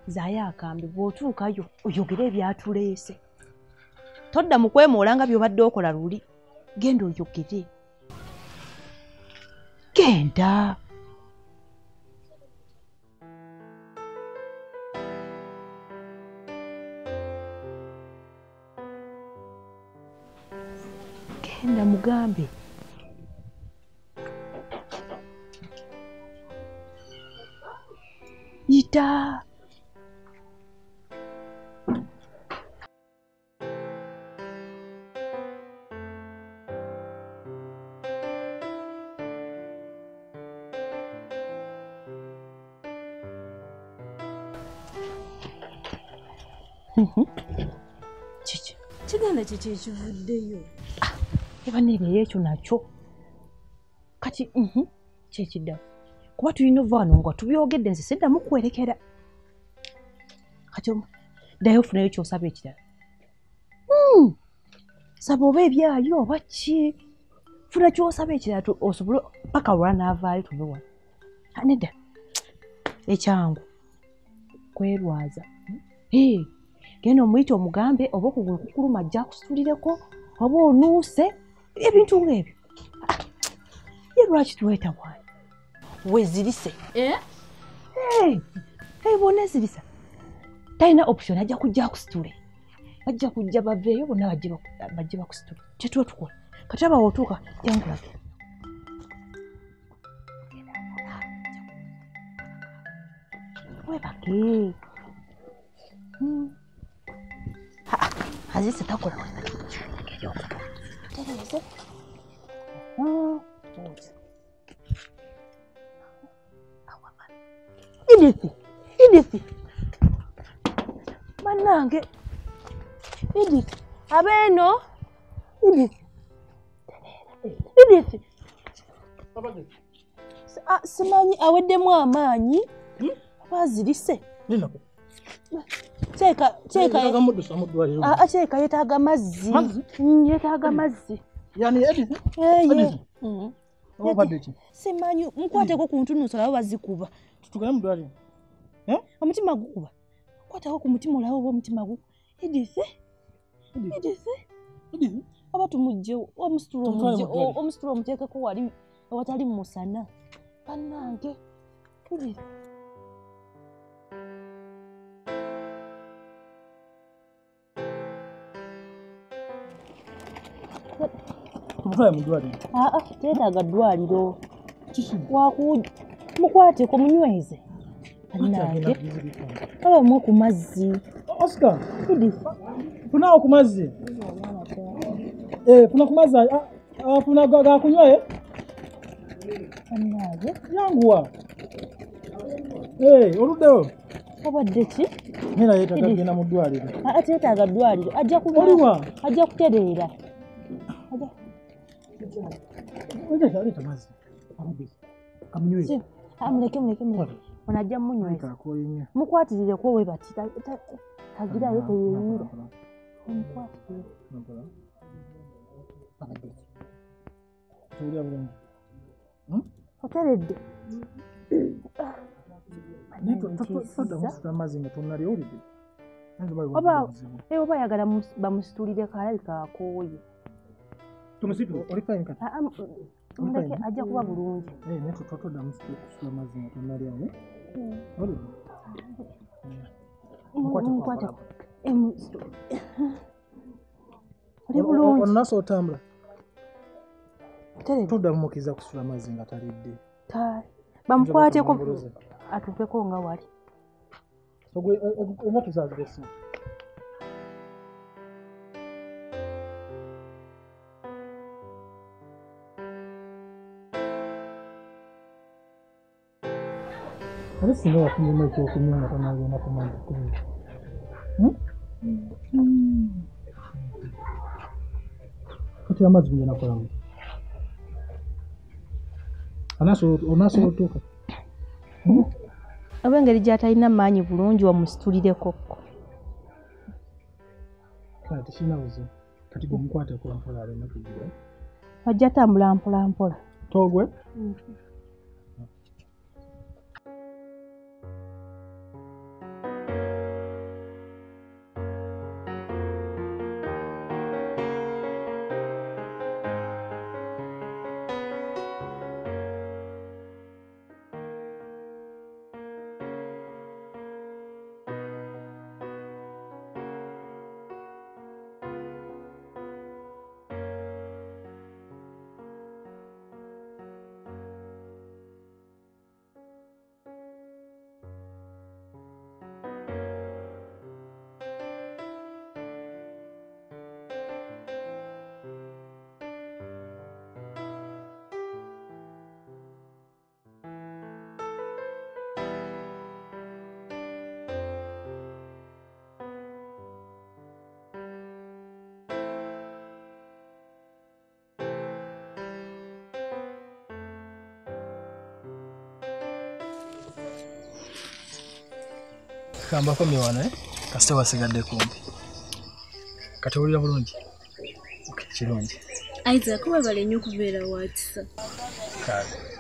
Zaya akambe bw'otuukayo oyogere ebyatuleese. Todda mu kwemoola nga by'obadde okola luli. Genda oyogere. Genda. Genda mugambe. Yita. Chichi. Kigenda kiki ekivuddeyo? Eba n'ebeera ekyo nakyo. Kati kyekiddamu. Kuba tulina ova wano nga tubyogedde nze siddamu kwerekera. Kati ddayo ofunayo ky'osaba ekirala. Saba oba ebyayo oba ki? Funa ky'osaba ekirala osobole paka lwa n'avaayo tuve wano. Nedda. Ekyangu. Kwerwaza. Genda omuyita omugambe oba okugulu kukuluma ajja akusitulireko oba onuuse ebintu ng'ebyo. Ye lwaki tuweeta wano? Wezirise. Bonna ezirisa. Talina option ajja kujja akusitule. Ajja kujja baveeyo bonna bajje bakusitule. Kye tuba tukola. Kati aba w'otuuka jankulage. Webake. Azise takola wena. Tereze. Edith. Manange. Edith. Abeno. Edith. Simanyi aweddemu amaanyi. Bazirise. Ninako. Cheka. Cheka yetaaga mazzi. Yetaaga mazzi. Yani Edith. Simanyi nkwateko ku ntunuuso labo bazikuba. Tutugale mu ddwaliro. Omutima gukuba. Kwatako ku mutima olaba oba omutima gukuba. Edith. Aba tumujje omusitula omuteekeko wali awatali musana. Bannange. Edith. Tumutwale mu ddwaliro. Teetaaga ddwaliro. Mukwateko munyweze. Bannange. Aba mwe ku mazzi. Oscar. Funawo ku mazzi. Funa ku mazzi. Funa ga kunywaye. Bannange. Yanguwa. Oluddewo. Obadde ki? Era yeetaaga kugenda mu ddwaliro. Teetaaga ddwaliro. Ajja kutereera. Aleta mazzi. Kamunyweze. Muleke. Onajja munyweza. Mukwatirire we bati. Tagirayo teyeeyira. Mukwatirire. Oteredde. Oba ayagala bamusitulire kalabika akooye. Tumusitule olifayini kati. Muleke ajja kuba bulungi. Netu twatodda musitula mazzi nga tonalyawo. Nkwateko. Oli bulungi. Onaso otambula. Todda mumukiza kusula mazzi nga talidde. Bamukwateko atuukeko nga wali. Ogwe tuzaziresi. Ate singa wafunyeemu ekyokunywa nga tonagenda kumanya kubiri. Kati amazzi mugenda kolamu. Onaasobola otuuka. Oba engeri gy'atalina maanyi bulungi wamusitulireko. Kati tekirina buzibu. Kati gumukwateko mpola alina kugira. Ajja tambula mpola. Togwe? Kamba komye wano kasita wasigadde kumpi. Kati owulira bulungi? Okay, kirungi. Isaac webale nnyo kubeera wa kisa. Kale.